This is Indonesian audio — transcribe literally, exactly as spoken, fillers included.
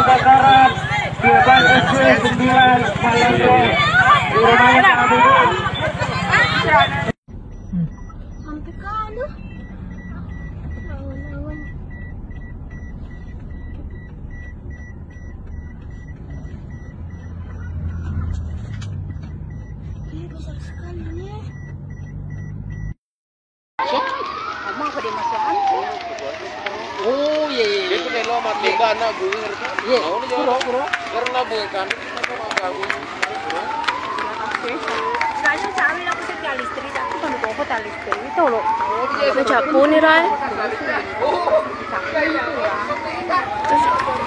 kebakaran di depan S D sembilan Malendo di rumahnya Pak Abidin. Sampai kalu. Lawan-lawan. Ini besar sekali nih. Mama apa dia masukan? Oh iya iya. Itu nih lo mati bana gue ngerti. Iya. Puro puro. Karena bukan. Kayaknya cari aku sih listrik, aku kan udah hotel listrik itu loh. Aku jago nih Rai.